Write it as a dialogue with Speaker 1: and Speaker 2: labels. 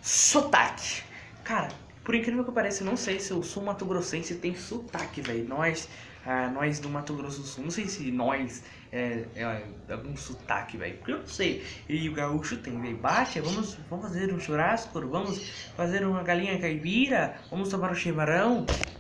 Speaker 1: Sotaque. Cara, por incrível que pareça, eu não sei se eu sou mato-grossense e tem sotaque, velho. Nós do Mato Grosso do Sul, não sei se nós é algum sotaque, velho. Porque eu não sei. E o gaúcho tem, velho. Bate, vamos fazer um churrasco, vamos fazer uma galinha caipira, vamos tomar um chimarrão.